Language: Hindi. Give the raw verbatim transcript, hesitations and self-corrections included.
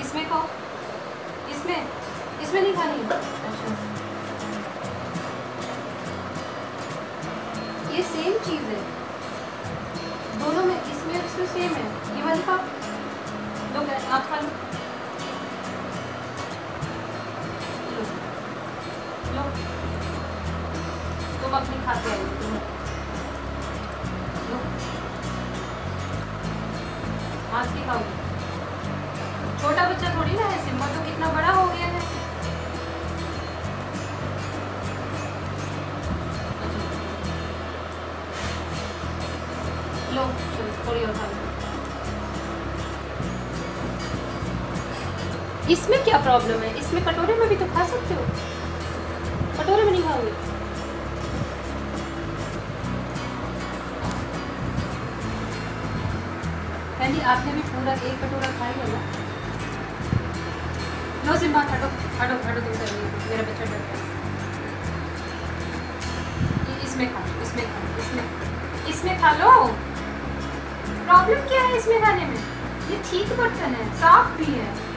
इसमें खाओ, इसमें इसमें नहीं खानी है। अच्छा, ये सेम चीज़ है दोनों में, इसमें और इसमें सेम है। ये वाली खाओ, लो आप खा लो, लो लो, तुम अपनी खाते आइए, तुम लो, आज की खाओ। छोटा बच्चा थोड़ी ना है, सिम्बा तो कितना बड़ा हो गया है। लो चलो थोड़ी और खा लो। इसमें क्या प्रॉब्लम है? इसमें कटोरे में भी तो खा सकते हो, कटोरे में नहीं खाओगे? पहले आपने भी पूरा एक कटोरा खा लिया ना। लो सिम्बा, हटो हटो हटो, तुम कर रही, मेरा बच्चा डर गया। इसमें खा लो, इसमें खा लो, इसमें इसमें खा लो। प्रॉब्लम क्या है इसमें खाने में? ये ठीक बर्तन है, साफ भी है।